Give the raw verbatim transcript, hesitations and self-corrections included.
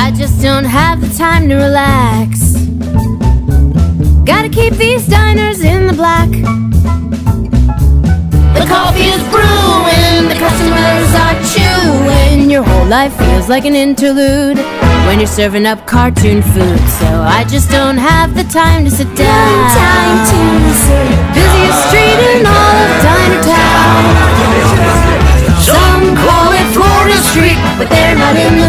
I just don't have the time to relax. Gotta keep these diners in the black. The coffee is brewing, the customers are chewing. Your whole life feels like an interlude when you're serving up cartoon food. So I just don't have the time to sit down. No time to sit. Busiest street in all of Diner Town. Some call it Florida Street, but they're not in the